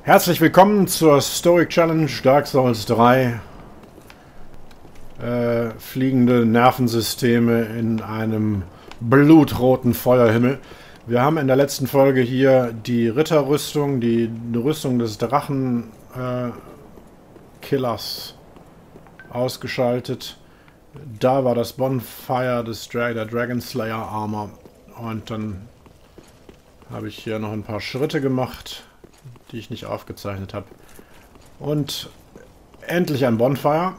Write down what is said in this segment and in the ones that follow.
Herzlich willkommen zur Stoic Challenge Dark Souls 3. Fliegende Nervensysteme in einem blutroten Feuerhimmel. Wir haben in der letzten Folge hier die Ritterrüstung, die Rüstung des Drachenkillers ausgeschaltet. Da war das Bonfire der Dragon Slayer Armor. Und dann habe ich hier noch ein paar Schritte gemacht, die ich nicht aufgezeichnet habe. Und endlich ein Bonfire.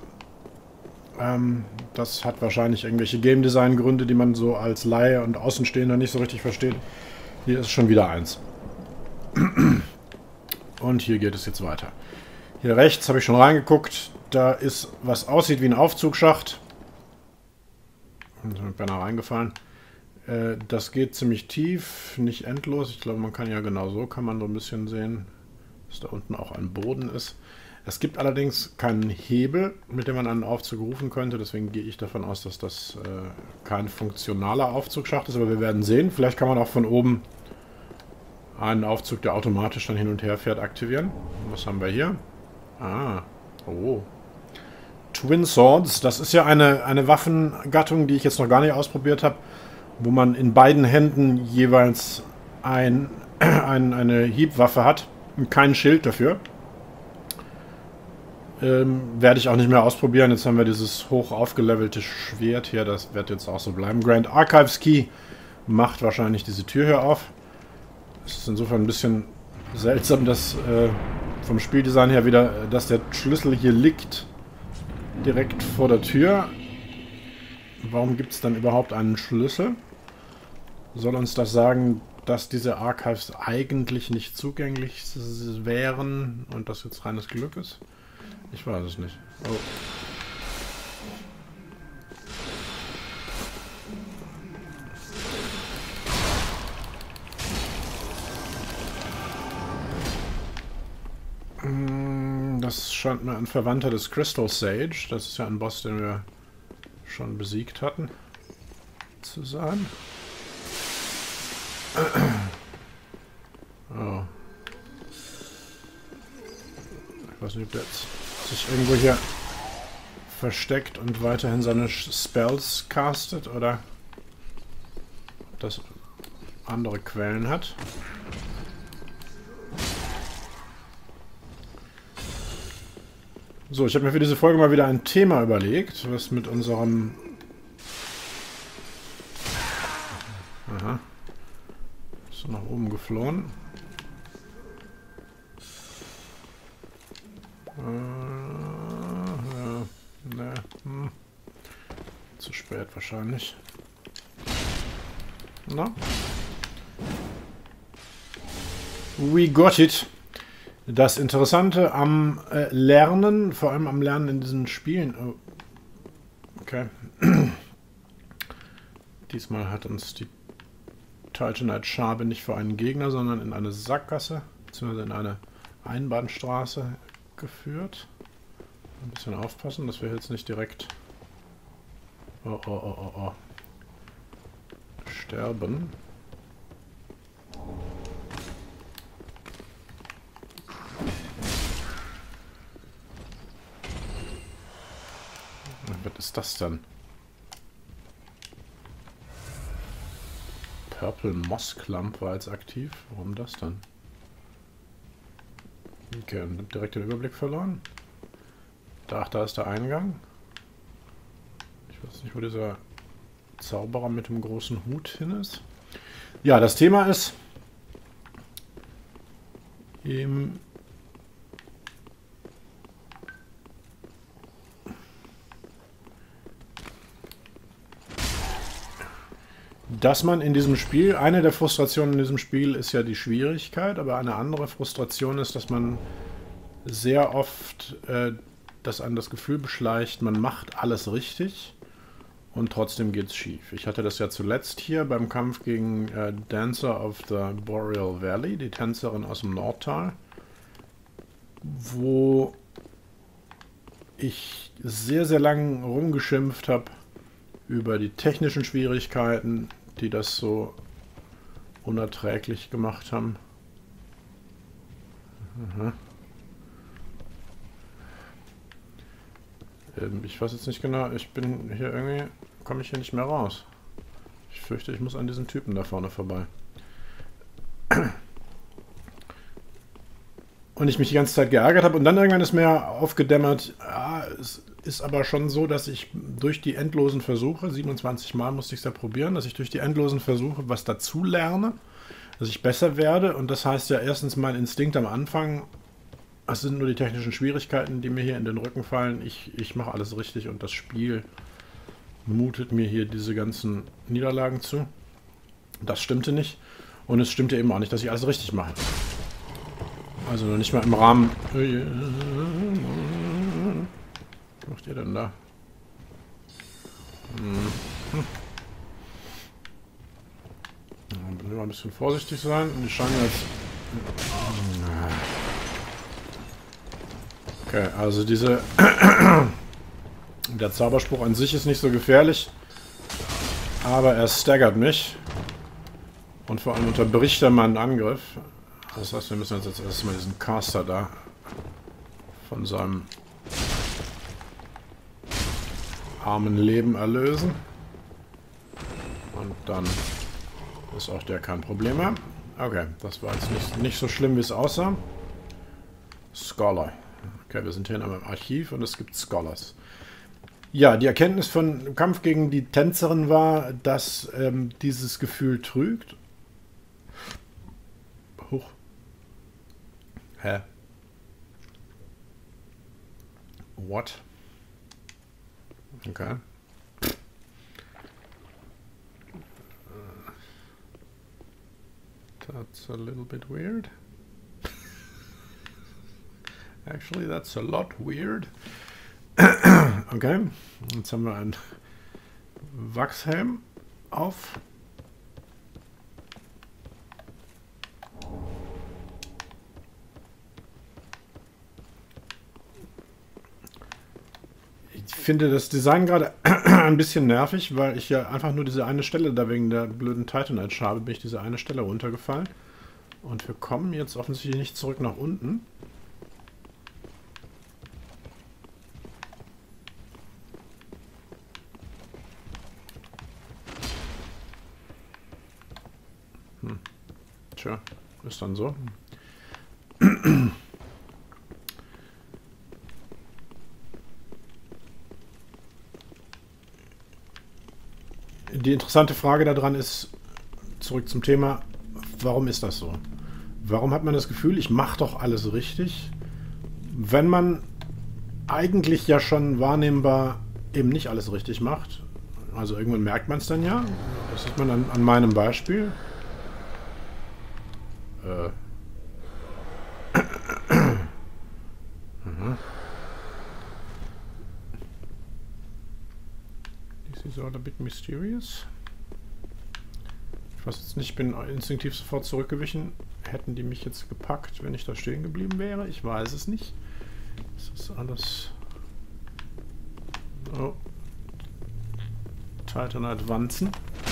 Das hat wahrscheinlich irgendwelche Game Design Gründe, die man so als Laie und Außenstehender nicht so richtig versteht. Hier ist schon wieder eins. Und hier geht es jetzt weiter. Hier rechts habe ich schon reingeguckt. Da ist, was aussieht wie ein Aufzugsschacht. Da bin ich beinahe reingefallen. Das geht ziemlich tief, nicht endlos. Ich glaube, man kann ja genau so, kann man so ein bisschen sehen, dass da unten auch ein Boden ist. Es gibt allerdings keinen Hebel, mit dem man einen Aufzug rufen könnte. Deswegen gehe ich davon aus, dass das kein funktionaler Aufzugsschacht ist. Aber wir werden sehen. Vielleicht kann man auch von oben einen Aufzug, der automatisch dann hin und her fährt, aktivieren. Was haben wir hier? Oh. Twin Swords. Das ist ja eine Waffengattung, die ich jetzt noch gar nicht ausprobiert habe, wo man in beiden Händen jeweils eine Hiebwaffe hat und kein Schild dafür. Werde ich auch nicht mehr ausprobieren. Jetzt haben wir dieses hoch aufgelevelte Schwert hier. Das wird jetzt auch so bleiben. Grand Archives Key macht wahrscheinlich diese Tür hier auf. Es ist insofern ein bisschen seltsam, dass vom Spieldesign her wieder, dass der Schlüssel hier liegt, direkt vor der Tür. Warum gibt es dann überhaupt einen Schlüssel? Soll uns das sagen, dass diese Archives eigentlich nicht zugänglich wären und das jetzt reines Glück ist? Ich weiß es nicht. Oh. Das scheint mir ein Verwandter des Crystal Sage. Das ist ja ein Boss, den wir schon besiegt hatten, zu sein. Oh. Ich weiß nicht, ob der jetzt sich irgendwo hier versteckt und weiterhin seine Spells castet oder ob das andere Quellen hat. So, ich habe mir für diese Folge mal wieder ein Thema überlegt, was mit unserem... Aha. Ist nach oben geflohen. Zu spät wahrscheinlich. Na? We got it. Das Interessante am Lernen, vor allem am Lernen in diesen Spielen... Oh. Okay. Diesmal hat uns die Titanite-Schabe nicht vor einen Gegner, sondern in eine Sackgasse, beziehungsweise in eine Einbahnstraße geführt. Ein bisschen aufpassen, dass wir jetzt nicht direkt sterben. Was ist das denn? Purple Moss Clump war jetzt aktiv. Warum das dann? Okay, und hab direkt den Überblick verloren. Da ist der Eingang. Ich weiß nicht, wo dieser Zauberer mit dem großen Hut hin ist. Ja, das Thema ist dass man in diesem Spiel, eine der Frustrationen in diesem Spiel ist ja die Schwierigkeit, aber eine andere Frustration ist, dass man sehr oft dass einem das Gefühl beschleicht, man macht alles richtig und trotzdem geht's schief. Ich hatte das ja zuletzt hier beim Kampf gegen Dancer of the Boreal Valley, die Tänzerin aus dem Nordtal, wo ich sehr, sehr lang rumgeschimpft habe über die technischen Schwierigkeiten, die das so unerträglich gemacht haben. Aha. Ich weiß jetzt nicht genau, ich bin hier irgendwie, komme ich hier nicht mehr raus. Ich fürchte, ich muss an diesen Typen da vorne vorbei. Und ich mich die ganze Zeit geärgert habe und dann irgendwann ist mir aufgedämmert, ja, es ist aber schon so, dass ich durch die endlosen Versuche, 27 Mal musste ich es ja probieren, dass ich durch die endlosen Versuche was dazu lerne, dass ich besser werde und das heißt ja erstens mein Instinkt am Anfang, es sind nur die technischen Schwierigkeiten, die mir hier in den Rücken fallen, ich mache alles richtig und das Spiel mutet mir hier diese ganzen Niederlagen zu. Das stimmte nicht und es stimmte eben auch nicht, dass ich alles richtig mache. Also nicht mal im Rahmen... Was macht ihr denn da? Müssen wir mal ein bisschen vorsichtig sein. Die scheinen jetzt... Okay, also diese... Der Zauberspruch an sich ist nicht so gefährlich. Aber er staggert mich. Und vor allem unterbricht er meinen Angriff. Das heißt, wir müssen jetzt erstmal diesen Caster da von seinem armen Leben erlösen. Und dann ist auch der kein Problem mehr. Okay, das war jetzt nicht so schlimm, wie es aussah. Scholar. Okay, wir sind hier in einem Archiv und es gibt Scholars. Ja, die Erkenntnis von Kampf gegen die Tänzerin war, dass dieses Gefühl trügt. Huch. Hä? What? Okay. That's a little bit weird. Actually, that's a lot weird. Okay. Jetzt haben wir einen Wachshelm auf. Ich finde das Design gerade ein bisschen nervig, weil ich ja einfach nur diese eine Stelle, da wegen der blöden Titanite habe, bin ich diese eine Stelle runtergefallen. Und wir kommen jetzt offensichtlich nicht zurück nach unten. Tja, ist dann so. Die interessante Frage daran ist, zurück zum Thema, warum ist das so? Warum hat man das Gefühl, ich mache doch alles richtig, wenn man eigentlich ja schon wahrnehmbar eben nicht alles richtig macht? Also irgendwann merkt man es dann ja. Das sieht man an meinem Beispiel. This is all a bit mysterious. Ich weiß jetzt nicht, ich bin instinktiv sofort zurückgewichen. Hätten die mich jetzt gepackt, wenn ich da stehen geblieben wäre? Ich weiß es nicht. Das ist alles... Oh. Titanite Wanzen.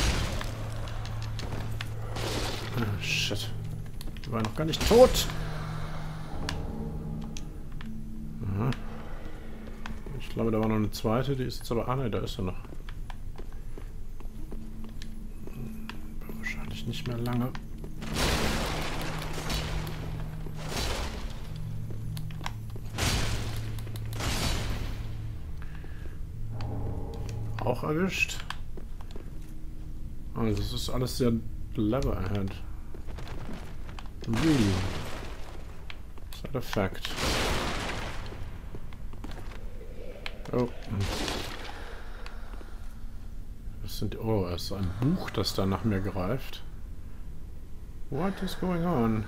Ah, shit. Die war noch gar nicht tot. Aha. Ich glaube, da war noch eine zweite. Die ist jetzt aber... Ah, ne, da ist er noch. Wahrscheinlich nicht mehr lange. Auch erwischt. Also das ist alles sehr clever ahead. Really. Side effect. Oh. Das sind... Oh, es ist ein Buch, das da nach mir greift. What is going on?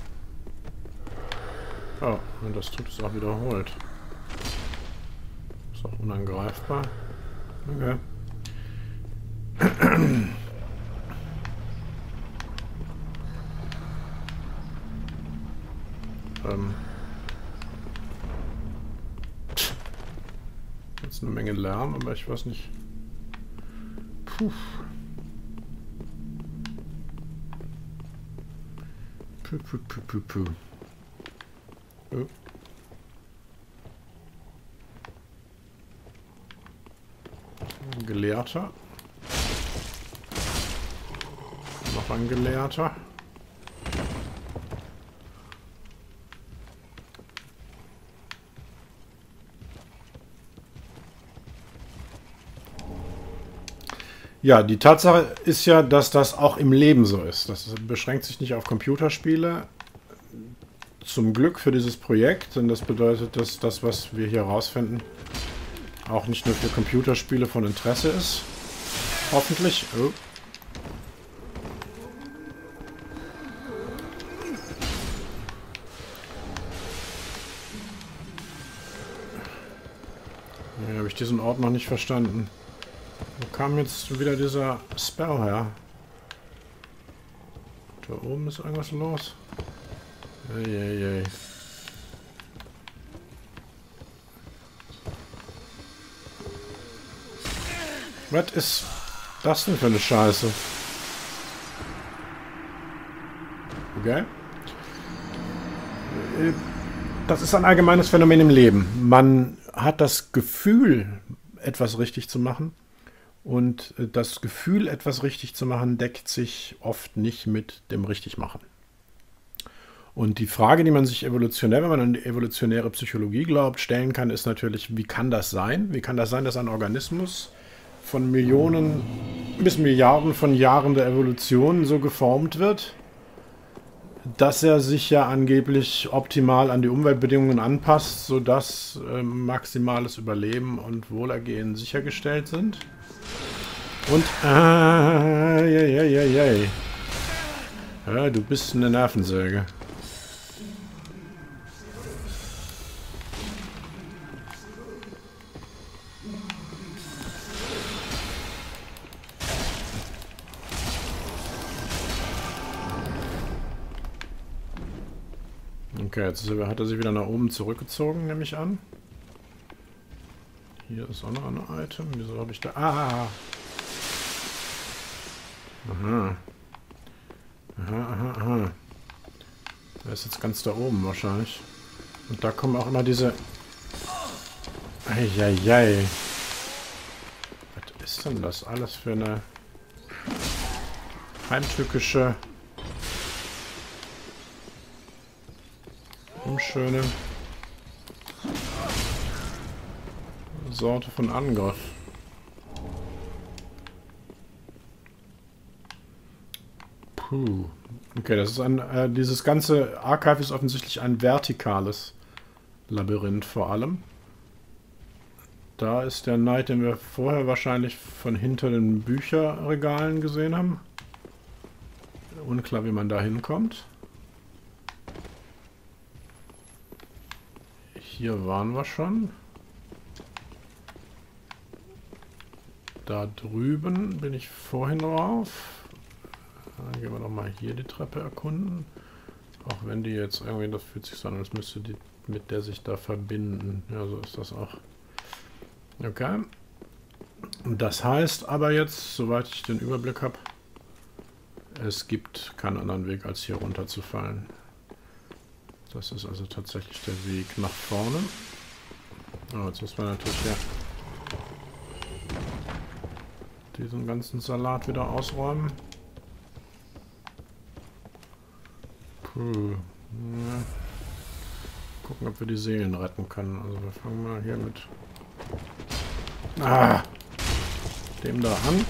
Oh, und das tut es auch wiederholt. Ist auch unangreifbar. Okay. Jetzt eine Menge Lärm, aber ich weiß nicht. Puh. Puh. Gelehrter. Noch ein Gelehrter. Ja, die Tatsache ist ja, dass das auch im Leben so ist. Das beschränkt sich nicht auf Computerspiele. Zum Glück für dieses Projekt, denn das bedeutet, dass das, was wir hier herausfinden, auch nicht nur für Computerspiele von Interesse ist. Hoffentlich. Oh. Hier habe ich diesen Ort noch nicht verstanden. Wo kam jetzt wieder dieser Spell her? Da oben ist irgendwas los. Eieiei. Was ist das denn für eine Scheiße? Okay. Das ist ein allgemeines Phänomen im Leben. Man hat das Gefühl, etwas richtig zu machen. Und das Gefühl, etwas richtig zu machen, deckt sich oft nicht mit dem Richtigmachen. Und die Frage, die man sich evolutionär, wenn man an die evolutionäre Psychologie glaubt, stellen kann, ist natürlich, wie kann das sein? Wie kann das sein, dass ein Organismus von Millionen bis Milliarden von Jahren der Evolution so geformt wird, dass er sich ja angeblich optimal an die Umweltbedingungen anpasst, sodass maximales Überleben und Wohlergehen sichergestellt sind? Und, ja, du bist eine Nervensäge. Okay, jetzt hat er sich wieder nach oben zurückgezogen, nehme ich an. Hier ist auch noch ein Item. Wieso habe ich da... Ah! Aha. Aha. Der ist jetzt ganz da oben wahrscheinlich. Und da kommen auch immer diese... Eieiei. Was ist denn das alles für eine heimtückische, unschöne Sorte von Angriff? Puh. Okay, das ist dieses ganze Archive ist offensichtlich ein vertikales Labyrinth vor allem. Da ist der Knight, den wir vorher wahrscheinlich von hinter den Bücherregalen gesehen haben. Unklar, wie man da hinkommt. Hier waren wir schon. Da drüben bin ich vorhin drauf. Dann gehen wir nochmal hier die Treppe erkunden. Auch wenn die jetzt irgendwie, das fühlt sich so an, als müsste die mit der sich da verbinden. Ja, so ist das auch. Okay. Und das heißt aber jetzt, soweit ich den Überblick habe, es gibt keinen anderen Weg, als hier runterzufallen. Das ist also tatsächlich der Weg nach vorne. Oh, jetzt müssen wir natürlich ja diesen ganzen Salat wieder ausräumen. Puh. Ja. Gucken, ob wir die Seelen retten können. Also wir fangen mal hier mit dem da an.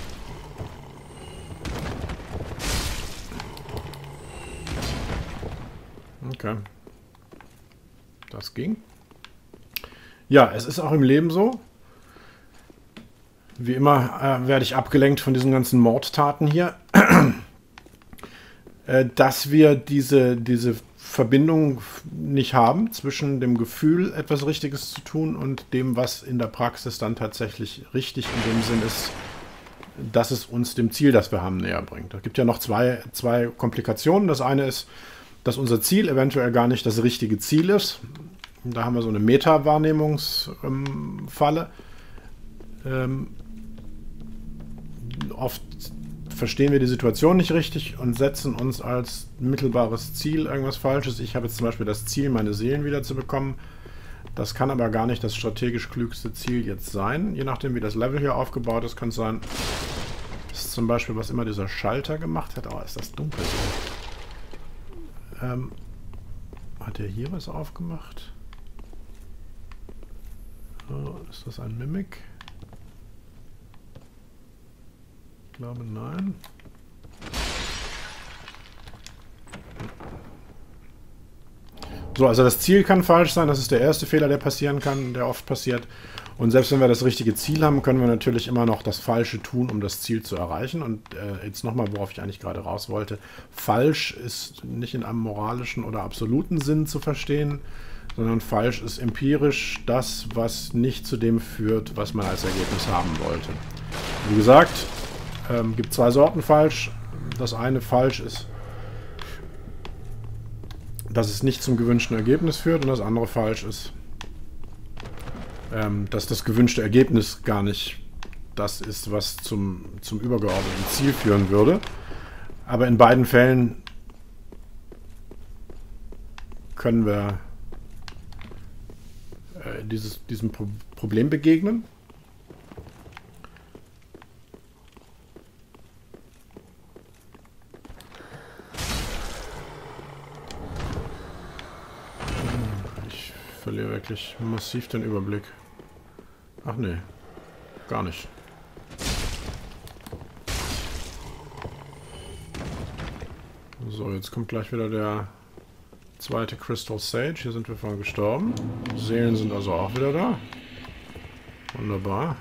Okay. Das ging. Ja, es ist auch im Leben so. Wie immer werde ich abgelenkt von diesen ganzen Mordtaten hier. Dass wir diese Verbindung nicht haben zwischen dem Gefühl, etwas Richtiges zu tun und dem, was in der Praxis dann tatsächlich richtig in dem Sinn ist, dass es uns dem Ziel, das wir haben, näher bringt. Es gibt ja noch zwei Komplikationen. Das eine ist, dass unser Ziel eventuell gar nicht das richtige Ziel ist. Da haben wir so eine Meta-Wahrnehmungsfalle. Oft verstehen wir die Situation nicht richtig und setzen uns als mittelbares Ziel irgendwas Falsches. Ich habe jetzt zum Beispiel das Ziel, meine Seelen wieder zu bekommen. Das kann aber gar nicht das strategisch klügste Ziel jetzt sein. Je nachdem, wie das Level hier aufgebaut ist, kann es sein, das ist zum Beispiel, was immer dieser Schalter gemacht hat. Oh, ist das dunkel so. Hat er hier was aufgemacht? Oh, ist das ein Mimic? Ich glaube, nein. So, also das Ziel kann falsch sein. Das ist der erste Fehler, der passieren kann, der oft passiert. Und selbst wenn wir das richtige Ziel haben, können wir natürlich immer noch das Falsche tun, um das Ziel zu erreichen. Und jetzt nochmal, worauf ich eigentlich gerade raus wollte. Falsch ist nicht in einem moralischen oder absoluten Sinn zu verstehen, sondern falsch ist empirisch das, was nicht zu dem führt, was man als Ergebnis haben wollte. Wie gesagt, gibt zwei Sorten falsch. Das eine falsch ist, dass es nicht zum gewünschten Ergebnis führt, und das andere falsch ist, dass das gewünschte Ergebnis gar nicht das ist, was zum übergeordneten Ziel führen würde. Aber in beiden Fällen können wir diesem Problem begegnen. Ich verliere wirklich massiv den Überblick. Ach nee, gar nicht. So, jetzt kommt gleich wieder der zweite Crystal Sage. Hier sind wir vorhin gestorben. Seelen sind also auch wieder da. Wunderbar.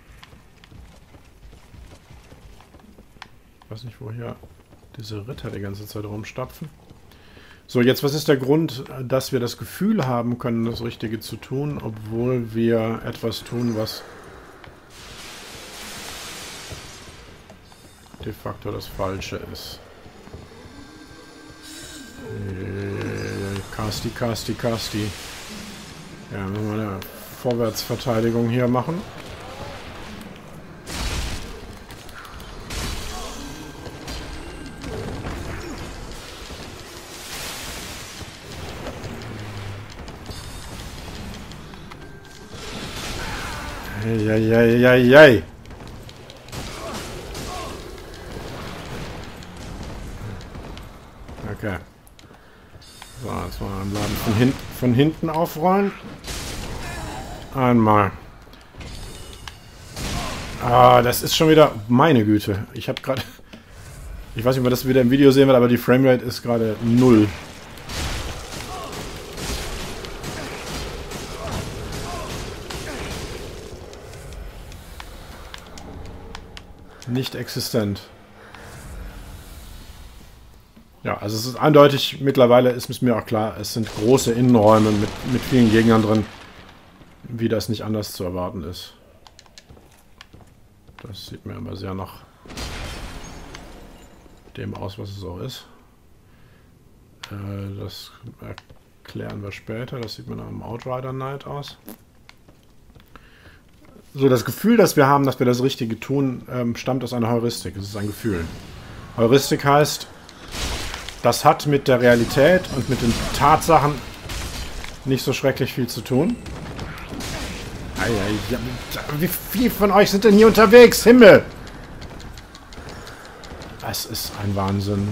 Ich weiß nicht, wo hier diese Ritter die ganze Zeit rumstapfen. So, jetzt, was ist der Grund, dass wir das Gefühl haben können, das Richtige zu tun, obwohl wir etwas tun, was de facto das Falsche ist? Casti. Ja, müssen wir eine Vorwärtsverteidigung hier machen. Eieieiei. Okay. So, jetzt mal den Laden von hinten aufrollen. Einmal. Ah, das ist schon wieder... Meine Güte. Ich habe gerade... Ich weiß nicht, ob man das wieder im Video sehen wird, aber die Framerate ist gerade 0. Nicht existent. Ja, also es ist eindeutig, mittlerweile ist es mir auch klar, es sind große Innenräume mit vielen Gegnern drin, wie das nicht anders zu erwarten ist. Das sieht mir aber sehr nach dem aus, was es auch ist. Das erklären wir später, das sieht mir nach einem Outrider Knight aus. So, das Gefühl, das wir haben, dass wir das Richtige tun, stammt aus einer Heuristik. Es ist ein Gefühl. Heuristik heißt, das hat mit der Realität und mit den Tatsachen nicht so schrecklich viel zu tun. Wie viele von euch sind denn hier unterwegs? Himmel! Das ist ein Wahnsinn.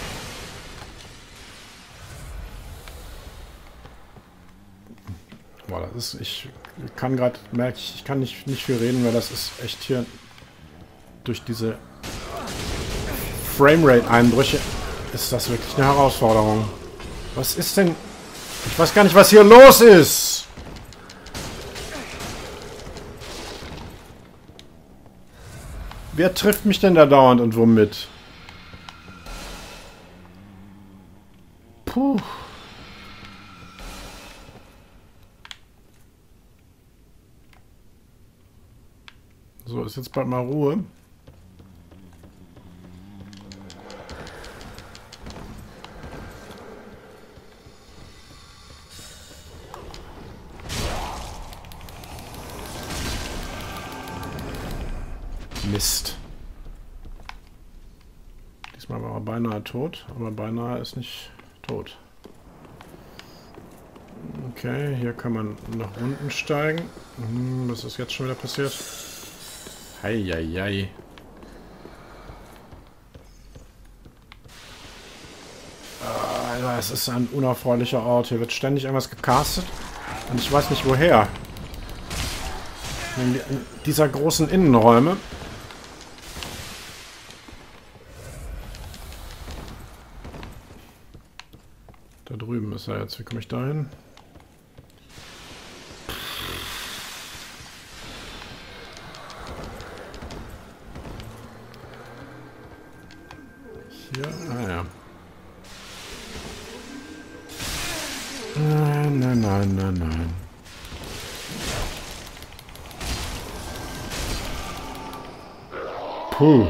Boah, das ist... Ich kann gerade... Merke ich kann nicht viel reden, weil das ist echt hier... Durch diese Framerate-Einbrüche ist das wirklich eine Herausforderung. Was ist denn... Ich weiß gar nicht, was hier los ist! Wer trifft mich denn da dauernd und womit? Puh. So, ist jetzt bald mal Ruhe. Mist. Diesmal war er beinahe tot, aber beinahe ist nicht tot. Okay, hier kann man nach unten steigen. Was ist jetzt schon wieder passiert? Heieiei. Alter, es ist ein unerfreulicher Ort. Hier wird ständig irgendwas gecastet. Und ich weiß nicht woher. In dieser großen Innenräume. Da drüben ist er jetzt. Wie komme ich da hin? Hier? Ah ja. Nein, nein, nein, nein, nein. Puh.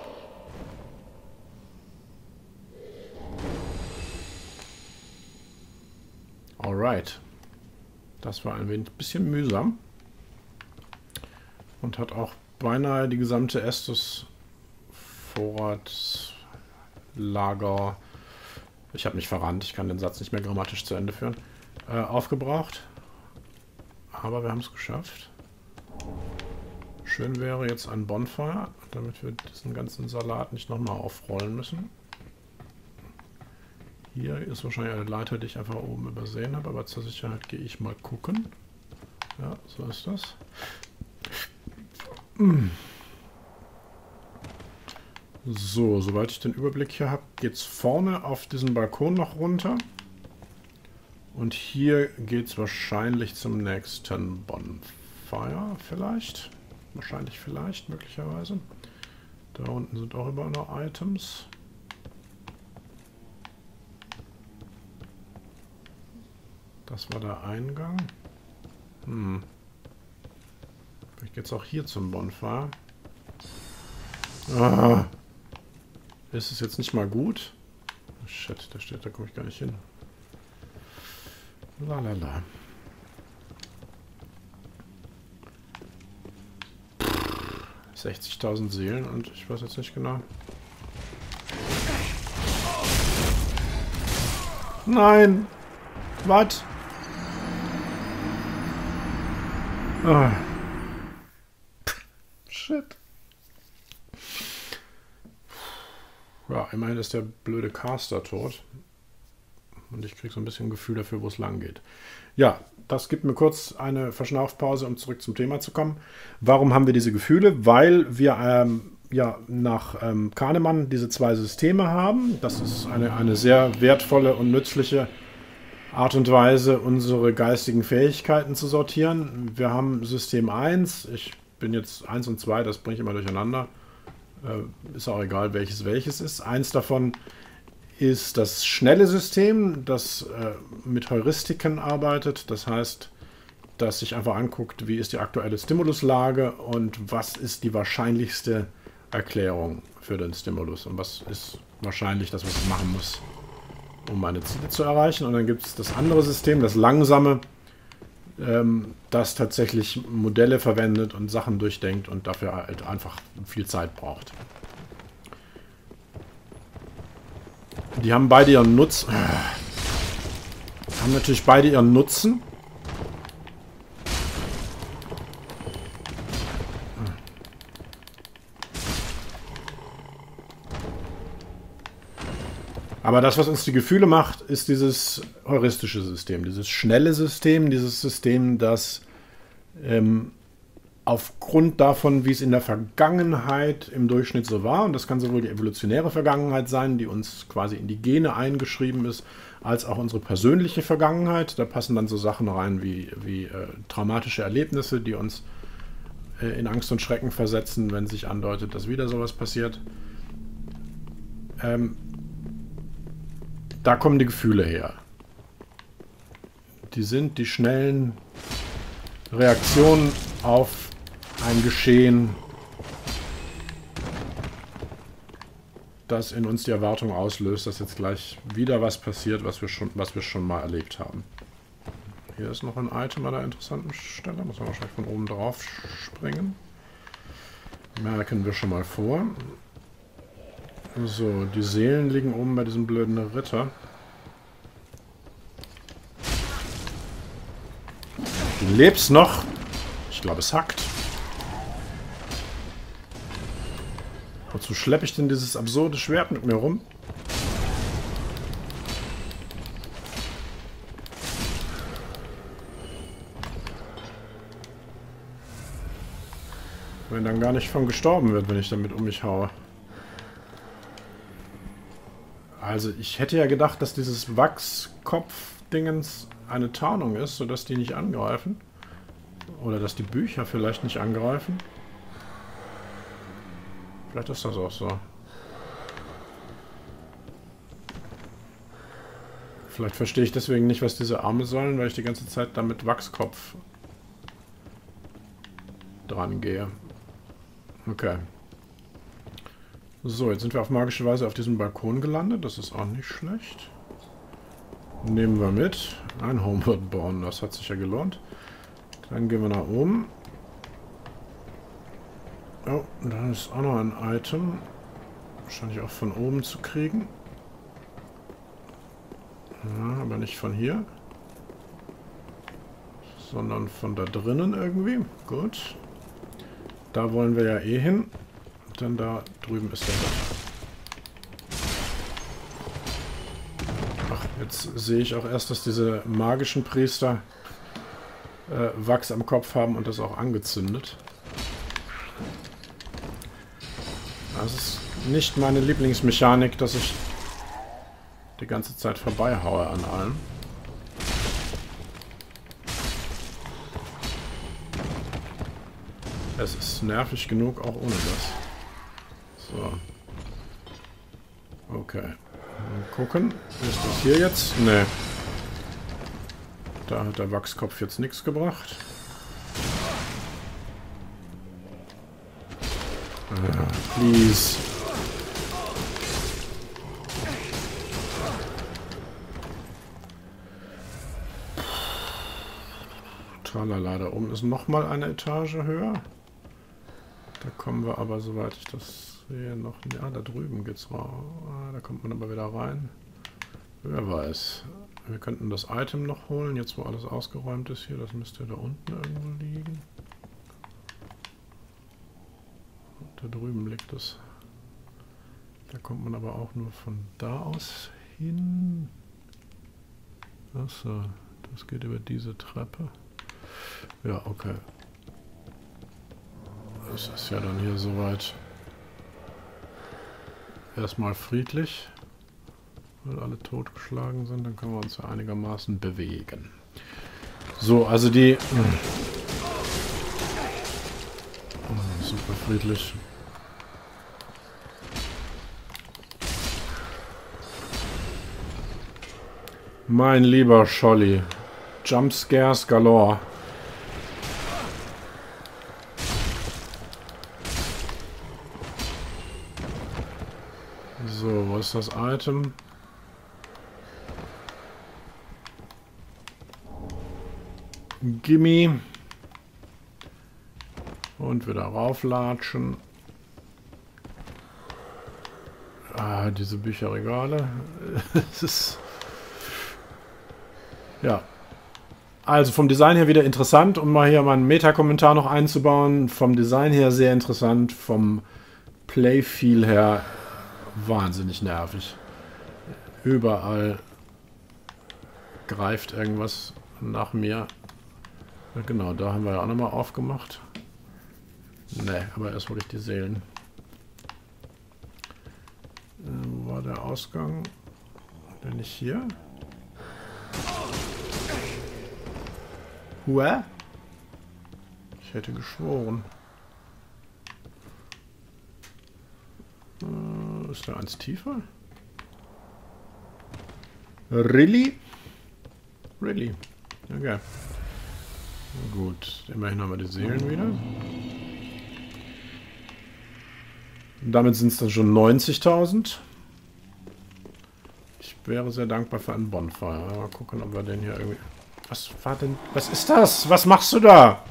Alright. Das war ein bisschen mühsam. Und hat auch beinahe die gesamte Estus Vorratslager, ich habe mich verrannt, ich kann den Satz nicht mehr grammatisch zu Ende führen, aufgebraucht. Aber wir haben es geschafft. Schön wäre jetzt ein Bonfire, damit wir diesen ganzen Salat nicht nochmal aufrollen müssen. Hier ist wahrscheinlich eine Leiter, die ich einfach oben übersehen habe, aber zur Sicherheit gehe ich mal gucken. Ja, so ist das. So, soweit ich den Überblick hier habe, geht es vorne auf diesen Balkon noch runter. Und hier geht es wahrscheinlich zum nächsten Bonfire, vielleicht. Wahrscheinlich, vielleicht, möglicherweise. Da unten sind auch überall noch Items. Das war der Eingang. Vielleicht geht es auch hier zum Bonfire. Ah. Ist es jetzt nicht mal gut? Oh shit, da steht, da komme ich gar nicht hin. Lalala. 60.000 Seelen und ich weiß jetzt nicht genau. Nein! Was? Ah. Shit. Ja, immerhin ist der blöde Caster tot. Und ich kriege so ein bisschen ein Gefühl dafür, wo es lang geht. Ja, das gibt mir kurz eine Verschnaufpause, um zurück zum Thema zu kommen. Warum haben wir diese Gefühle? Weil wir ja nach Kahnemann diese zwei Systeme haben. Das ist eine sehr wertvolle und nützliche Art und Weise, unsere geistigen Fähigkeiten zu sortieren. Wir haben System 1. Ich bin jetzt 1 und 2, das bringe ich immer durcheinander. Ist auch egal, welches ist. Eins davon ist das schnelle System, das mit Heuristiken arbeitet. Das heißt, dass sich einfach anguckt, wie ist die aktuelle Stimuluslage und was ist die wahrscheinlichste Erklärung für den Stimulus und was ist wahrscheinlich das, was ich machen muss, um meine Ziele zu erreichen. Und dann gibt es das andere System, das langsame, das tatsächlich Modelle verwendet und Sachen durchdenkt und dafür halt einfach viel Zeit braucht. Die haben beide ihren Nutzen. Haben natürlich beide ihren Nutzen. Aber das, was uns die Gefühle macht, ist dieses heuristische System, dieses schnelle System, dieses System, das aufgrund davon, wie es in der Vergangenheit im Durchschnitt so war, und das kann sowohl die evolutionäre Vergangenheit sein, die uns quasi in die Gene eingeschrieben ist, als auch unsere persönliche Vergangenheit. Da passen dann so Sachen rein wie traumatische Erlebnisse, die uns in Angst und Schrecken versetzen, wenn sich andeutet, dass wieder sowas passiert. Da kommen die Gefühle her. Die sind die schnellen Reaktionen auf ein Geschehen, das in uns die Erwartung auslöst, dass jetzt gleich wieder was passiert, was wir schon mal erlebt haben. Hier ist noch ein Item an einer interessanten Stelle. Muss man wahrscheinlich von oben drauf springen. Merken wir schon mal vor. So, die Seelen liegen oben bei diesem blöden Ritter. Du lebst noch. Ich glaube, es hackt. Wozu schleppe ich denn dieses absurde Schwert mit mir rum? Wenn dann gar nicht von gestorben wird, wenn ich damit um mich haue. Also ich hätte ja gedacht, dass dieses Wachskopf-Dingens eine Tarnung ist, sodass die nicht angreifen. Oder dass die Bücher vielleicht nicht angreifen. Vielleicht ist das auch so. Vielleicht verstehe ich deswegen nicht, was diese Arme sollen, weil ich die ganze Zeit da mit Wachskopf dran gehe. Okay. So, jetzt sind wir auf magische Weise auf diesem Balkon gelandet. Das ist auch nicht schlecht. Nehmen wir mit. Ein Homeward Bound, das hat sich ja gelohnt. Dann gehen wir nach oben. Oh, und dann ist auch noch ein Item. Wahrscheinlich auch von oben zu kriegen. Ja, aber nicht von hier. Sondern von da drinnen irgendwie. Gut. Da wollen wir ja eh hin. Denn da drüben ist der Dach. Ach, jetzt sehe ich auch erst, dass diese magischen Priester Wachs am Kopf haben und das auch angezündet. Das ist nicht meine Lieblingsmechanik, dass ich die ganze Zeit vorbeihaue an allem. Es ist nervig genug, auch ohne das. So. Okay. Mal gucken. Ist das hier jetzt? Nee. Da hat der Wachskopf jetzt nichts gebracht. Please. Tralala, da oben ist nochmal eine Etage höher. Da kommen wir aber, soweit ich das sehe, noch... Ja, da drüben geht's raus. Da kommt man aber wieder rein. Wer weiß. Wir könnten das Item noch holen, jetzt wo alles ausgeräumt ist hier. Das müsste da unten irgendwo liegen. Und da drüben liegt es. Da kommt man aber auch nur von da aus hin. Achso, das geht über diese Treppe. Ja, okay. Das ist ja dann hier soweit erstmal friedlich, weil alle totgeschlagen sind. Dann können wir uns ja einigermaßen bewegen. So, also die... Oh, super friedlich. Mein lieber Scholli. Jumpscares galore. So, wo ist das Item? Gimme. Und wieder rauflatschen. Ah, diese Bücherregale. Es ist... Ja. Also vom Design her wieder interessant, um mal hier meinen Meta-Kommentar noch einzubauen. Vom Design her sehr interessant, vom Playfeel her wahnsinnig nervig. Überall greift irgendwas nach mir. Ja, genau, da haben wir ja auch nochmal aufgemacht. Ne, aber erst hole ich die Seelen. Wo war der Ausgang? Der nicht hier? Hua? Ich hätte geschworen. Ist da eins tiefer? Really? Really? Okay. Gut, immerhin haben wir die Seelen wieder. Und damit sind es dann schon 90.000. Ich wäre sehr dankbar für einen Bonfire. Mal gucken, ob wir den hier irgendwie... Was war denn... Was ist das? Was machst du da?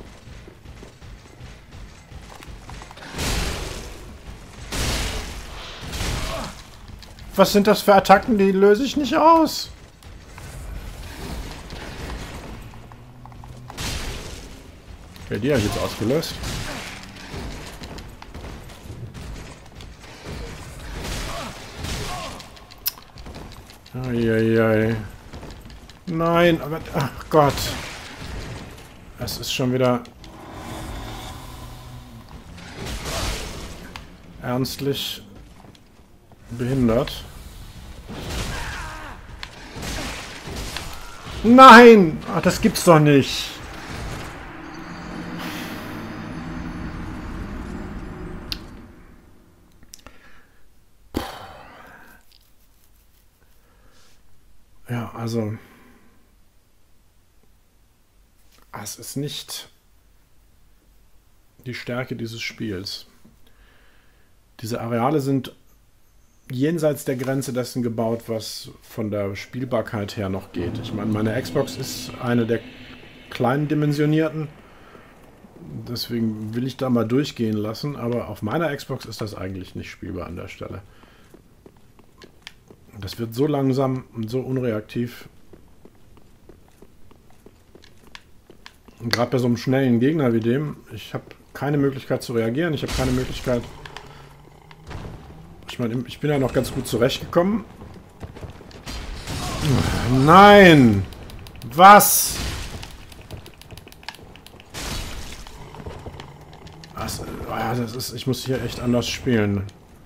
Was sind das für Attacken? Die löse ich nicht aus. Okay, die habe ich jetzt ausgelöst. Eieiei. Nein, aber... Ach Gott. Es ist schon wieder... ernstlich behindert. Nein! Ach, das gibt's doch nicht. Ja, also... es ist nicht die Stärke dieses Spiels. Diese Areale sind jenseits der Grenze dessen gebaut, was von der Spielbarkeit her noch geht. Ich meine, meine Xbox ist eine der kleinen dimensionierten. Deswegen will ich da mal durchgehen lassen. Aber auf meiner Xbox ist das eigentlich nicht spielbar an der Stelle. Das wird so langsam und so unreaktiv. Und gerade bei so einem schnellen Gegner wie dem, ich habe keine Möglichkeit zu reagieren. Ich habe keine Möglichkeit... Ich meine, ich bin ja noch ganz gut zurechtgekommen. Nein! Was? Das ist, ich muss hier echt anders spielen.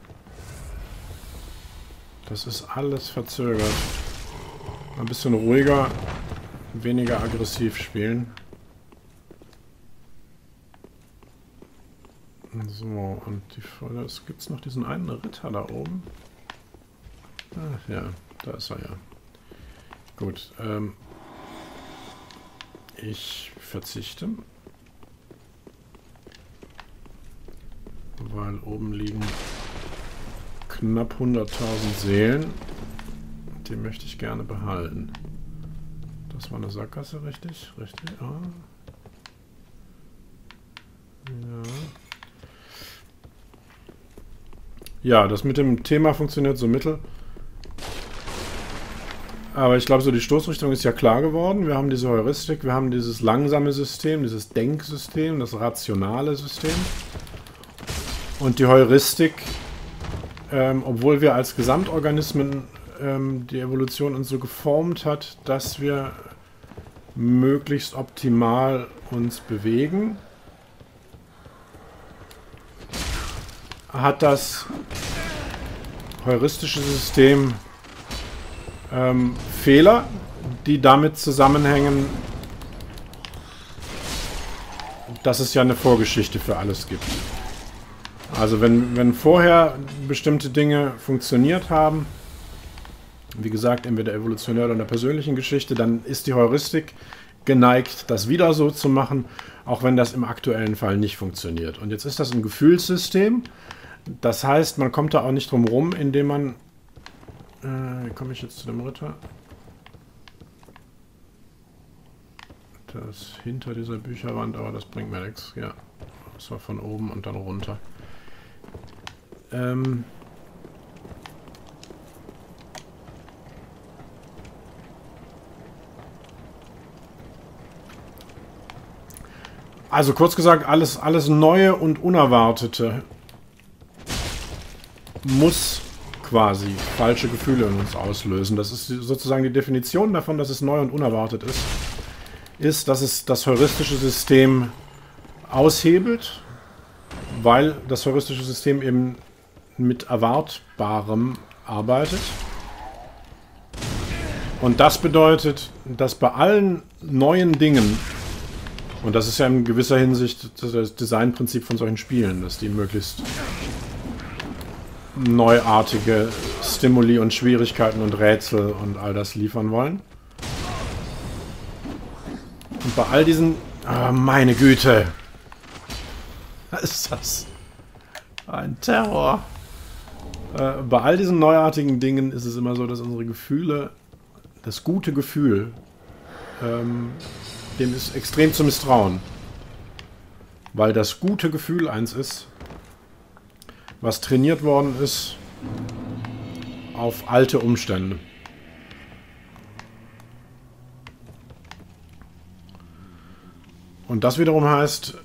Das ist alles verzögert. Ein bisschen ruhiger, weniger aggressiv spielen. So, und es gibt noch diesen einen Ritter da oben. Ach ja, da ist er ja. Gut, ich verzichte. Weil oben liegen knapp 100.000 Seelen. Die möchte ich gerne behalten. Das war eine Sackgasse, richtig? Richtig, ah. Ja. Ja, das mit dem Thema funktioniert so mittel. Aber ich glaube, so die Stoßrichtung ist ja klar geworden. Wir haben diese Heuristik, wir haben dieses langsame System, dieses Denksystem, das rationale System. Und die Heuristik, obwohl wir als Gesamtorganismen die Evolution uns so geformt hat, dass wir möglichst optimal uns bewegen, hat das heuristische System Fehler, die damit zusammenhängen, dass es ja eine Vorgeschichte für alles gibt. Also wenn vorher bestimmte Dinge funktioniert haben, wie gesagt, entweder evolutionär oder in der persönlichen Geschichte, dann ist die Heuristik geneigt, das wieder so zu machen, auch wenn das im aktuellen Fall nicht funktioniert. Und jetzt ist das ein Gefühlssystem. Das heißt, man kommt da auch nicht drum rum, indem man... wie komme ich jetzt zu dem Ritter? Das ist hinter dieser Bücherwand, aber das bringt mir nichts. Ja, das war von oben und dann runter. Also kurz gesagt, alles Neue und Unerwartete muss quasi falsche Gefühle in uns auslösen. Das ist sozusagen die Definition davon, dass es neu und unerwartet ist, dass es das heuristische System aushebelt, weil das heuristische System eben mit Erwartbarem arbeitet. Und das bedeutet, dass bei allen neuen Dingen, und das ist ja in gewisser Hinsicht das Designprinzip von solchen Spielen, dass die möglichst neuartige Stimuli und Schwierigkeiten und Rätsel und all das liefern wollen. Und bei all diesen... Oh, meine Güte! Was ist das? Ein Terror! Bei all diesen neuartigen Dingen ist es immer so, dass unsere Gefühle, das gute Gefühl, dem ist extrem zu misstrauen. Weil das gute Gefühl eins ist, was trainiert worden ist auf alte Umstände. Und das wiederum heißt,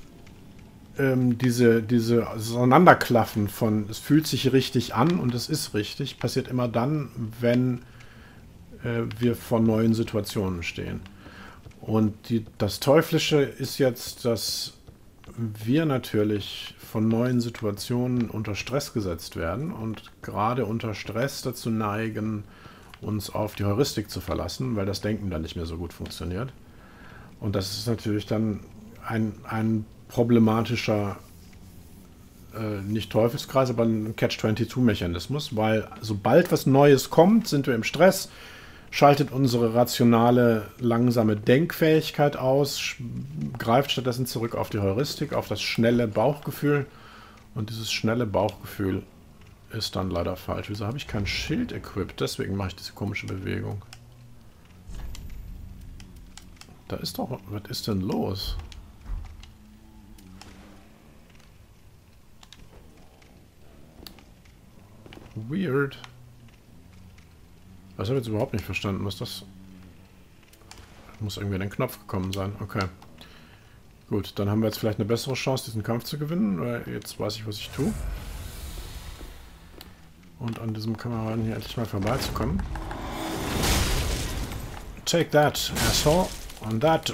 diese Auseinanderklaffen von es fühlt sich richtig an und es ist richtig, passiert immer dann, wenn wir vor neuen Situationen stehen. Und das Teuflische ist jetzt, dass wir natürlich von neuen Situationen unter Stress gesetzt werden und gerade unter Stress dazu neigen, uns auf die Heuristik zu verlassen, weil das Denken dann nicht mehr so gut funktioniert. Und das ist natürlich dann ein problematischer, nicht Teufelskreis, aber ein Catch-22-Mechanismus, weil sobald was Neues kommt, sind wir im Stress, schaltet unsere rationale, langsame Denkfähigkeit aus, greift stattdessen zurück auf die Heuristik, auf das schnelle Bauchgefühl. Und dieses schnelle Bauchgefühl ist dann leider falsch. Wieso habe ich kein Schild equipped? Deswegen mache ich diese komische Bewegung. Da ist doch... Was ist denn los? Weird. Das habe ich jetzt überhaupt nicht verstanden. Was das... Muss irgendwie an den Knopf gekommen sein. Okay. Gut, dann haben wir jetzt vielleicht eine bessere Chance, diesen Kampf zu gewinnen. Weil jetzt weiß ich, was ich tue. Und an diesem Kameraden hier endlich mal vorbeizukommen. Take that, asshole. Und that.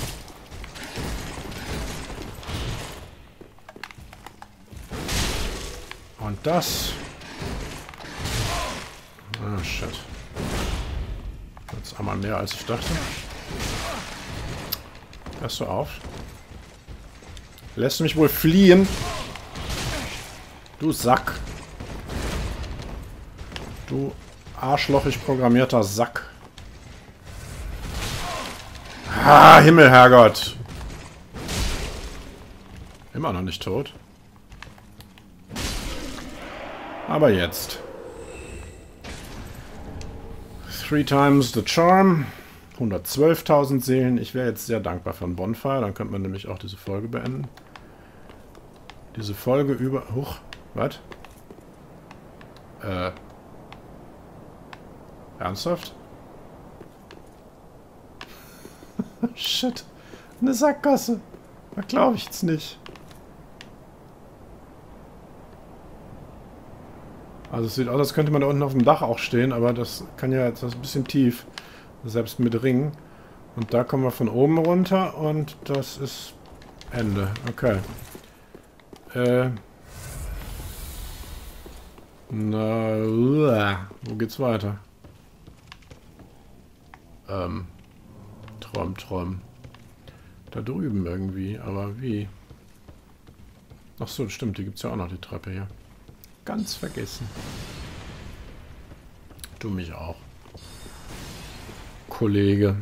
Und das. Ah, shit. Jetzt einmal mehr, als ich dachte. Hörst du auf? Lässt du mich wohl fliehen? Du Sack. Du arschlochig programmierter Sack. Ah, Himmel, Herrgott. Immer noch nicht tot. Aber jetzt. 3 times the charm. 112.000 Seelen. Ich wäre jetzt sehr dankbar für ein Bonfire. Dann könnte man nämlich auch diese Folge beenden. Diese Folge über... Huch, was? Ernsthaft? Shit. Eine Sackgasse. Da glaube ich jetzt nicht. Also es sieht aus, als könnte man da unten auf dem Dach auch stehen, aber das kann ja jetzt ein bisschen tief. Selbst mit Ringen. Und da kommen wir von oben runter und das ist Ende. Okay. Na, wo geht's weiter? Träum. Da drüben irgendwie, aber wie? Ach so, stimmt, die gibt's ja auch noch, die Treppe hier. Ganz vergessen. Du mich auch. Kollege.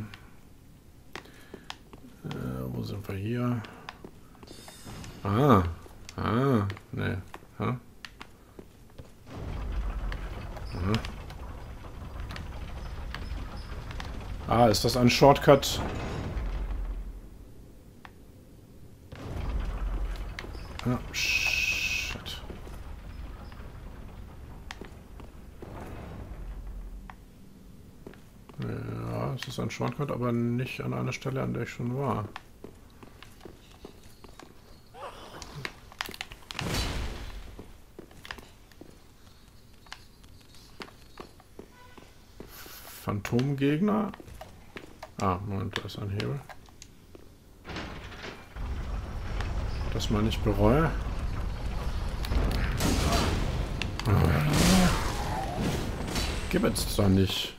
Wo sind wir hier? Ne. Ist das ein Shortcut? Shit. Ja, es ist ein Shortcut, aber nicht an einer Stelle, an der ich schon war. Phantomgegner? Moment, da ist ein Hebel. Das mal nicht bereue. Gib jetzt da nicht.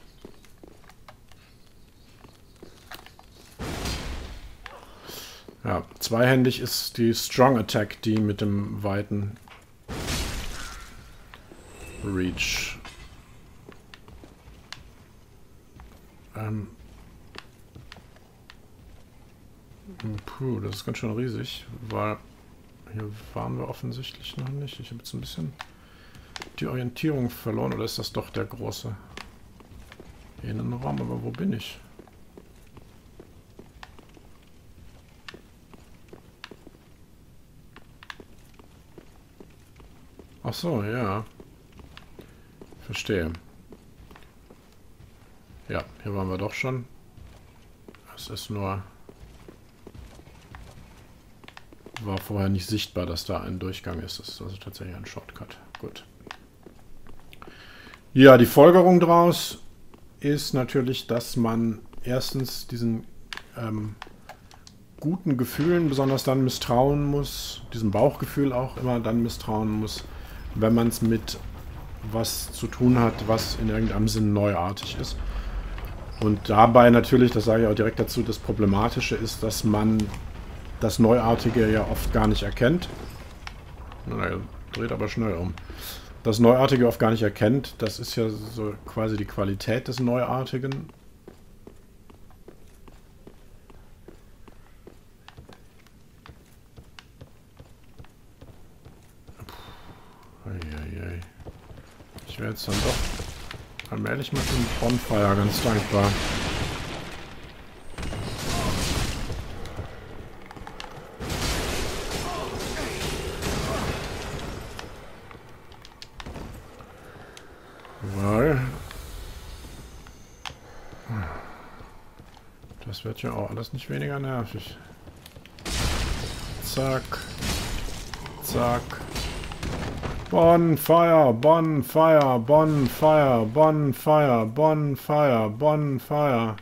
Ja, zweihändig ist die Strong Attack, die mit dem weiten Reach. Puh, das ist ganz schön riesig, weil hier waren wir offensichtlich noch nicht. Ich habe jetzt ein bisschen die Orientierung verloren, oder ist das doch der große Innenraum? Aber wo bin ich? Ach so, ja. Verstehe. Ja, hier waren wir doch schon. Es ist nur war vorher nicht sichtbar, dass da ein Durchgang ist. Das ist also tatsächlich ein Shortcut. Gut. Ja, die Folgerung daraus ist natürlich, dass man erstens diesen guten Gefühlen besonders dann misstrauen muss, diesem Bauchgefühl auch immer dann misstrauen muss, wenn man es mit was zu tun hat, was in irgendeinem Sinn neuartig ist. Und dabei natürlich, das sage ich auch direkt dazu, das Problematische ist, dass man das Neuartige ja oft gar nicht erkennt. Er dreht aber schnell um. Das Neuartige oft gar nicht erkennt, das ist ja so quasi die Qualität des Neuartigen. Eieiei. Ich wäre jetzt dann doch allmählich mal für den Bonfire ganz dankbar. Weil das wird ja auch alles nicht weniger nervig. Zack. Zack. Bonfire, Bonfire, Bonfire, Bonfire, Bonfire, Bonfire.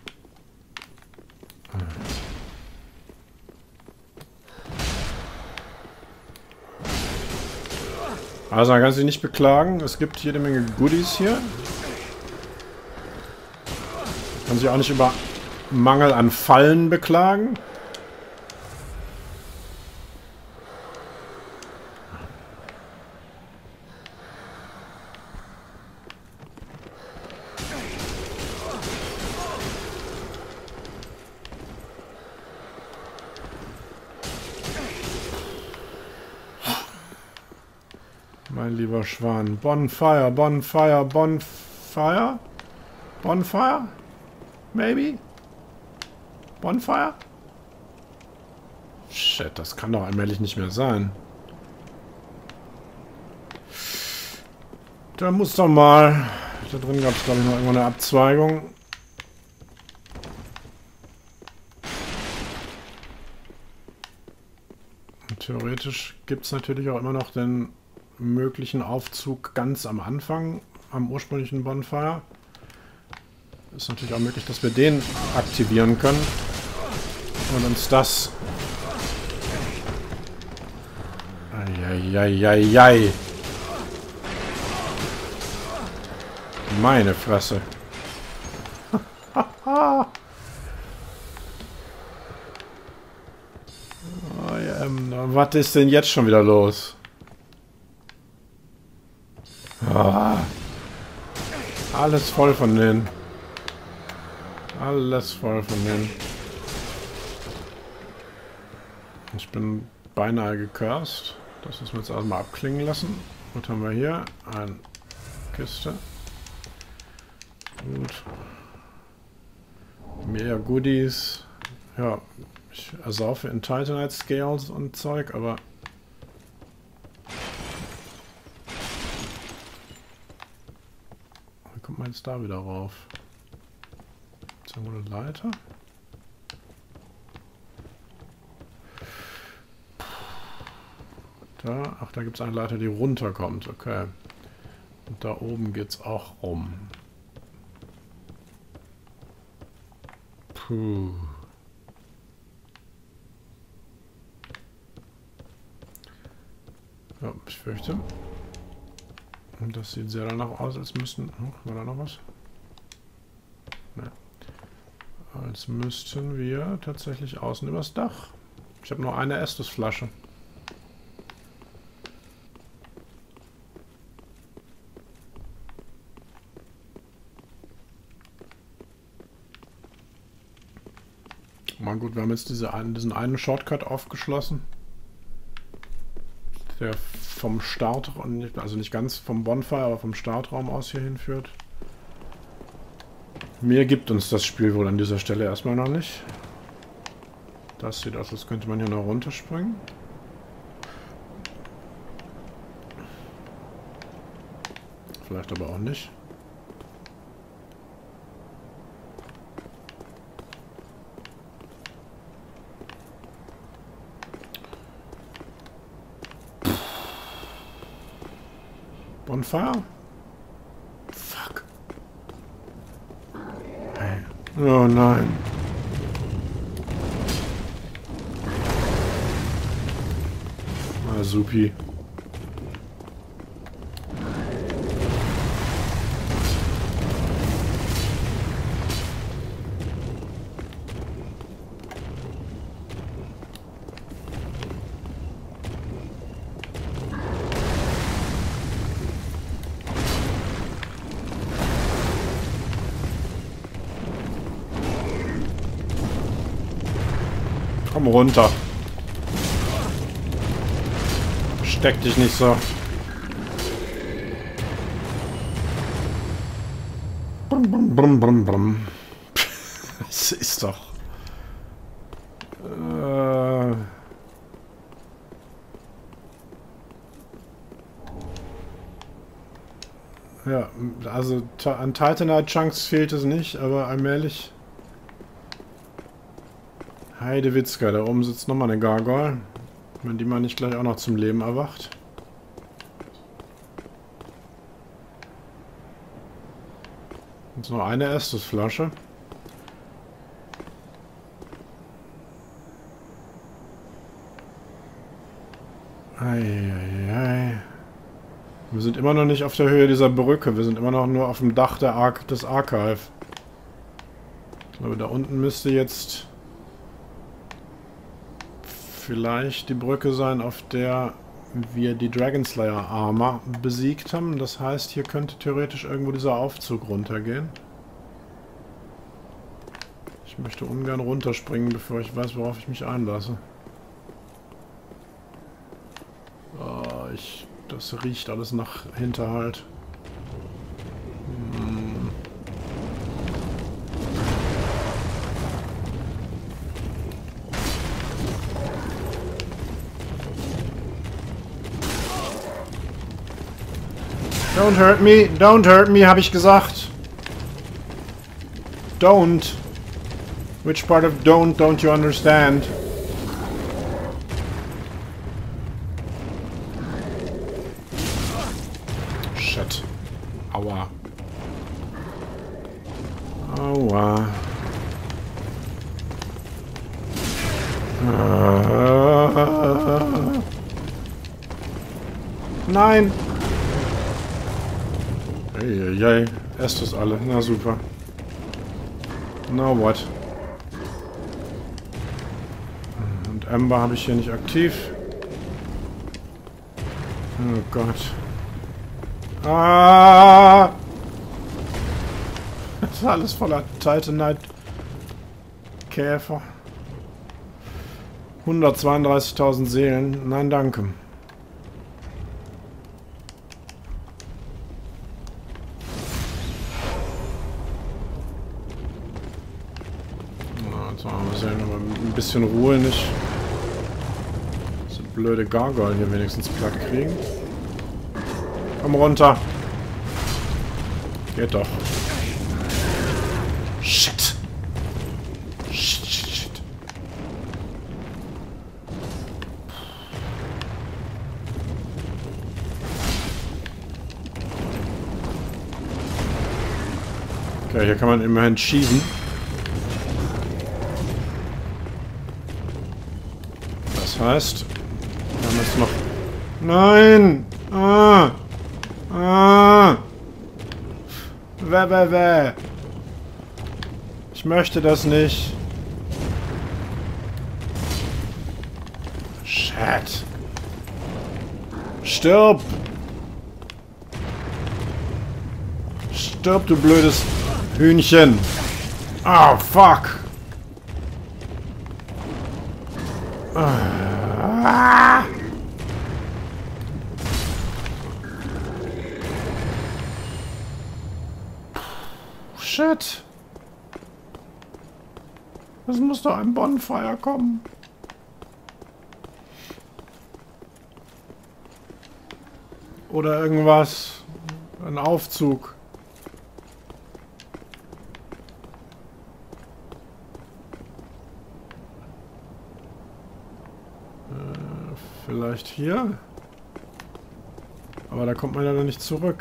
Also man kann sich nicht beklagen. Es gibt jede Menge Goodies hier. Kann sich auch nicht über Mangel an Fallen beklagen. Mein lieber Schwan. Bonfire, Bonfire, Bonfire? Bonfire? Maybe? Bonfire? Shit, das kann doch allmählich nicht mehr sein. Da muss doch mal... Da drin gab es, glaube ich, noch irgendwo eine Abzweigung. Und theoretisch gibt es natürlich auch immer noch den möglichen Aufzug ganz am Anfang, am ursprünglichen Bonfire. Ist natürlich auch möglich, dass wir den aktivieren können und uns das... Eieieiei. Meine Fresse. Was ist denn jetzt schon wieder los? Alles voll von denen. Alles voll von denen. Ich bin beinahe gecursed. Das müssen wir jetzt erstmal abklingen lassen. Was haben wir hier? Eine Kiste. Gut. Mehr Goodies. Ja, ich ersaufe in Titanite Scales und Zeug, aber... Wie kommt man jetzt da wieder rauf? Ist da wohl eine Leiter? Da, ach, da gibt es eine Leiter, die runterkommt. Okay. Und da oben geht's auch rum. Puh. Ja, ich fürchte. Und das sieht sehr danach aus, als müssten... Oh, war da noch was? Ne. Als müssten wir tatsächlich außen übers Dach. Ich habe nur eine Estus-Flasche. Mal gut, wir haben jetzt diesen einen Shortcut aufgeschlossen. Der vom Start, also nicht ganz vom Bonfire, aber vom Startraum aus hier hinführt. Mehr gibt uns das Spiel wohl an dieser Stelle erstmal noch nicht. Das sieht aus, als könnte man hier noch runterspringen. Vielleicht aber auch nicht. Bonfire? Fuck. Hey. Oh nein. Ah, supi. Komm runter. Steck dich nicht so. Brumm, brumm, brumm, brumm, brumm. Das ist doch... Ja, also an Titanite Chunks fehlt es nicht, aber allmählich... Heidewitzka, da oben sitzt nochmal eine Gargoyle. Wenn die mal nicht gleich auch noch zum Leben erwacht. Jetzt noch eine Estusflasche. Eieiei. Wir sind immer noch nicht auf der Höhe dieser Brücke. Wir sind immer noch nur auf dem Dach des Archive. Ich glaube, da unten müsste jetzt vielleicht die Brücke sein, auf der wir die Dragonslayer Armor besiegt haben. Das heißt, hier könnte theoretisch irgendwo dieser Aufzug runtergehen. Ich möchte ungern runterspringen, bevor ich weiß, worauf ich mich einlasse. Oh, das riecht alles nach Hinterhalt. Don't hurt me, habe ich gesagt. Don't. Which part of don't you understand? Shit. Aua. Aua. Nein. Eieiei, esst es alle. Na super. Now what? Und Ember habe ich hier nicht aktiv. Oh Gott. Ah! Das ist alles voller Titanite-Käfer. 132.000 Seelen. Nein, danke. Ein bisschen Ruhe nicht. So blöde Gargoyle hier wenigstens platt kriegen. Komm runter. Geht doch. Shit. Shit. Okay, hier kann man immerhin schießen. Das heißt, wir haben jetzt noch... Nein! Ah! Ah! Weh. Ich möchte das nicht. Shit. Stirb! Stirb, du blödes Hühnchen! Oh, fuck! Ah. Shit. Es muss doch ein Bonfire kommen. Oder irgendwas. Ein Aufzug. Vielleicht hier? Aber da kommt man ja dann nicht zurück.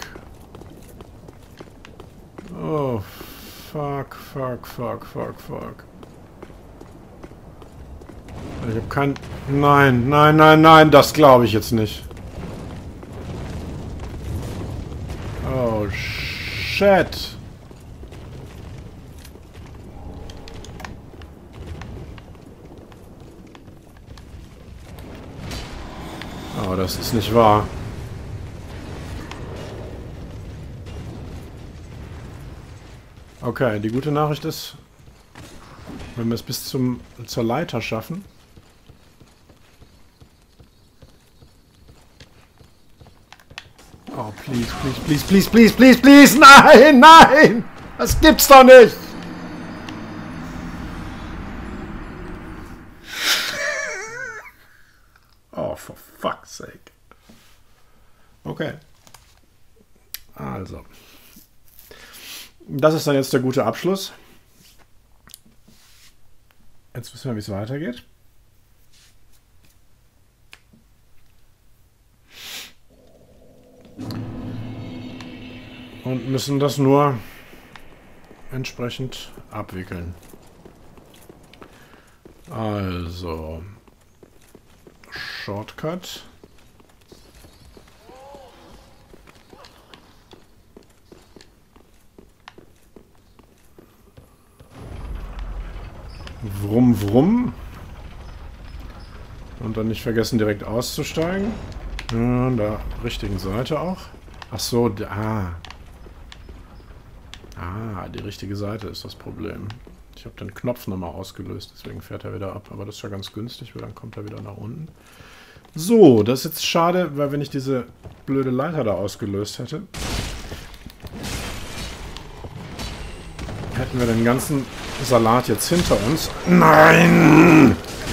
Oh, fuck, fuck, fuck, fuck, fuck. Ich habe kein... Nein, nein, nein, nein, das glaube ich jetzt nicht. Oh, shit. Oh, das ist nicht wahr. Okay, die gute Nachricht ist, wenn wir es bis zur Leiter schaffen. Oh, please, please, please, please, please, please, please! Nein, nein! Das gibt's doch nicht! Oh, for fuck's sake. Okay. Also. Das ist dann jetzt der gute Abschluss. Jetzt wissen wir, wie es weitergeht. Und müssen das nur entsprechend abwickeln. Also. Shortcut. Wrum, wrum. Und dann nicht vergessen, direkt auszusteigen. An der richtigen Seite auch. Ach so, die richtige Seite ist das Problem. Ich habe den Knopf nochmal ausgelöst, deswegen fährt er wieder ab. Aber das ist ja ganz günstig, weil dann kommt er wieder nach unten. So, das ist jetzt schade, weil wenn ich diese blöde Leiter da ausgelöst hätte, hätten wir den ganzen Salat jetzt hinter uns. Nein!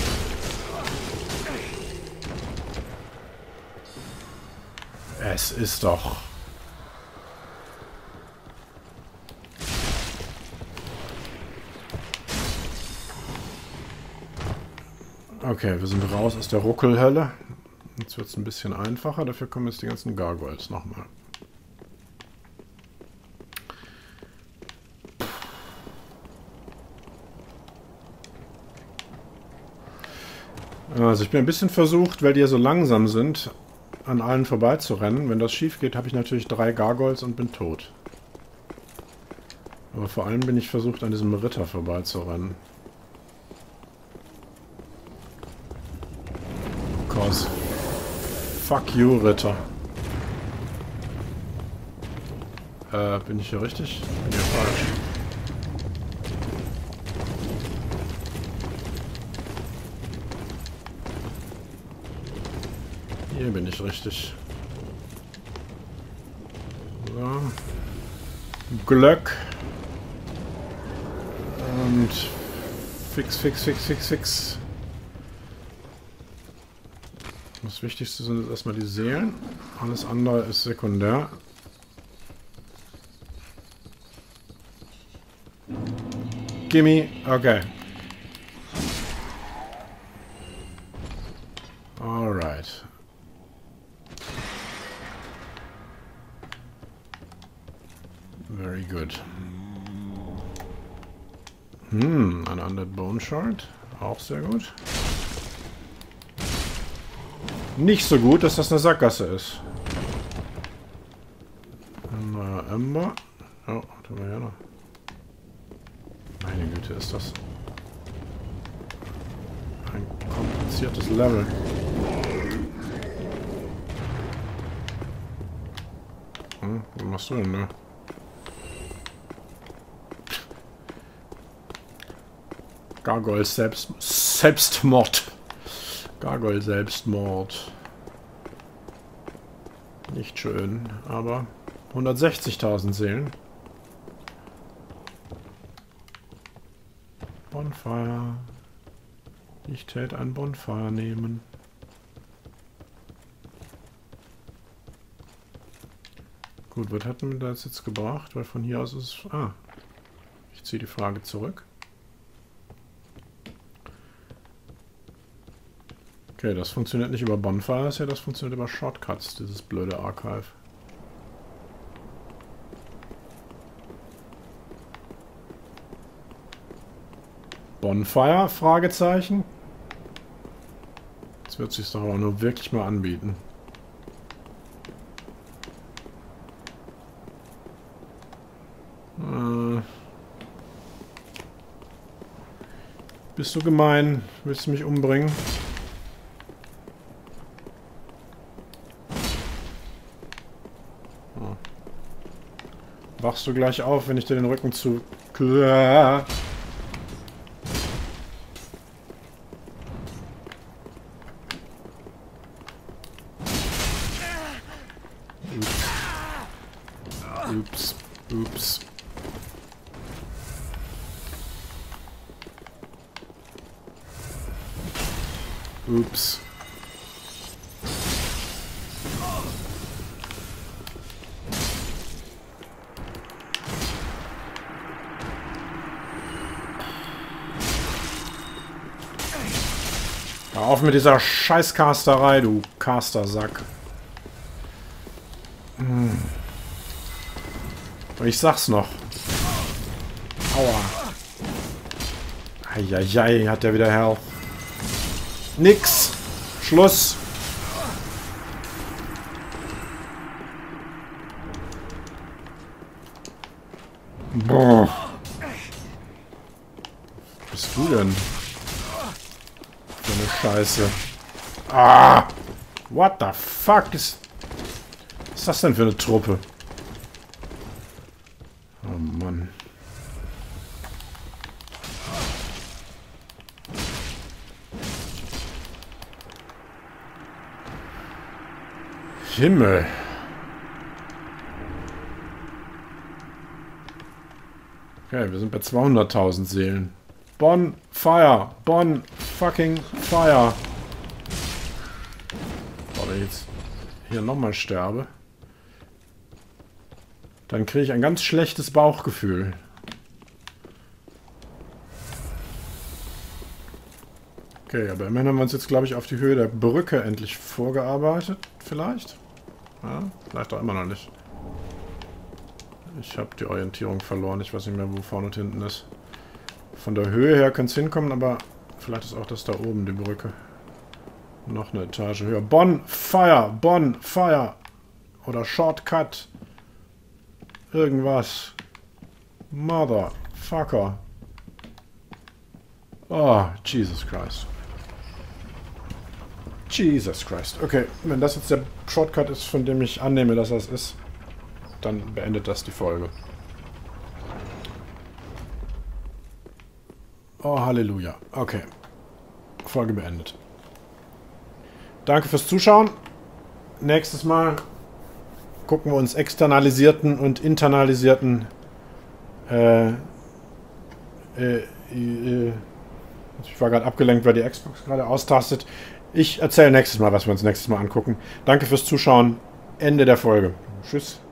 Es ist doch... Okay, wir sind raus aus der Ruckelhölle. Jetzt wird es ein bisschen einfacher. Dafür kommen jetzt die ganzen Gargoyles nochmal. Also ich bin ein bisschen versucht, weil die ja so langsam sind, an allen vorbeizurennen. Wenn das schief geht, habe ich natürlich 3 Gargoyles und bin tot. Aber vor allem bin ich versucht, an diesem Ritter vorbeizurennen. Cause fuck you, Ritter. Bin ich hier richtig? Bin hier falsch. Hier bin ich richtig. So. Glöck. Und fix, fix, fix, fix, fix. Das Wichtigste sind jetzt erstmal die Seelen. Alles andere ist sekundär. Gimme. Okay. Alright. Very good. Ein Undead Bone Shard. Auch sehr gut. Nicht so gut, dass das eine Sackgasse ist. Ein neuer Ember. Oh, was haben wir hier noch? Meine Güte, ist das ein kompliziertes Level. Was machst du denn da? Gargoyle Selbstmord. Gargoyle Selbstmord. Nicht schön, aber 160.000 Seelen. Bonfire. Ich täte ein Bonfire nehmen. Gut, was hat mir das jetzt gebracht? Weil von hier aus ist es... Ah, ich ziehe die Frage zurück. Okay, das funktioniert nicht über Bonfires, ja, das funktioniert über Shortcuts, dieses blöde Archive. Bonfire? Fragezeichen. Jetzt wird es sich doch aber nur wirklich mal anbieten. Bist du gemein? Willst du mich umbringen? Oh. Wachst du gleich auf, wenn ich dir den Rücken zu... Ups. Ups. Ups. Hör auf mit dieser Scheißcasterei, du Castersack. Ich sag's noch. Aua. Eieiei, hat der wieder Health. Nix. Schluss. Boah. Was bist du denn? Für eine Scheiße. Ah! What the fuck ist... Was ist das denn für eine Truppe? Oh Mann. Himmel. Okay, wir sind bei 200.000 Seelen. Bonfire! Bon fucking fire! Boah, wenn ich jetzt hier nochmal sterbe, dann kriege ich ein ganz schlechtes Bauchgefühl. Okay, aber immerhin haben wir uns jetzt, glaube ich, auf die Höhe der Brücke endlich vorgearbeitet. Vielleicht? Ja, vielleicht auch immer noch nicht. Ich habe die Orientierung verloren. Ich weiß nicht mehr, wo vorne und hinten ist. Von der Höhe her könnte es hinkommen, aber vielleicht ist auch das da oben, die Brücke. Noch eine Etage höher. Bonfire! Bonfire! Oder Shortcut. Irgendwas. Motherfucker. Oh, Jesus Christ. Jesus Christ. Okay, wenn das jetzt der Shortcut ist, von dem ich annehme, dass das ist, dann beendet das die Folge. Oh, Halleluja. Okay. Folge beendet. Danke fürs Zuschauen. Nächstes Mal gucken wir uns externalisierten und internalisierten ich war gerade abgelenkt, weil die Xbox gerade austastet. Ich erzähle nächstes Mal, was wir uns nächstes Mal angucken. Danke fürs Zuschauen. Ende der Folge. Tschüss.